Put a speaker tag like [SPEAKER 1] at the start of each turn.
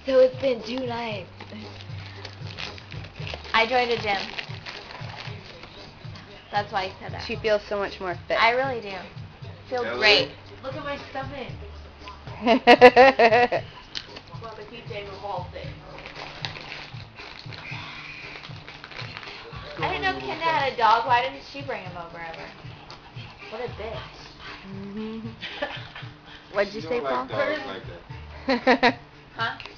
[SPEAKER 1] So it's been 2 nights. I joined a gym. That's why I said that.
[SPEAKER 2] She feels so much more fit.
[SPEAKER 1] I really do. Feel great. Look at my stomach. Well, the keychain revolves it. I didn't know Kenda had a dog. Why didn't she bring him over ever? What a bitch.
[SPEAKER 2] What'd you say, Paul?
[SPEAKER 3] Like that.
[SPEAKER 1] Huh?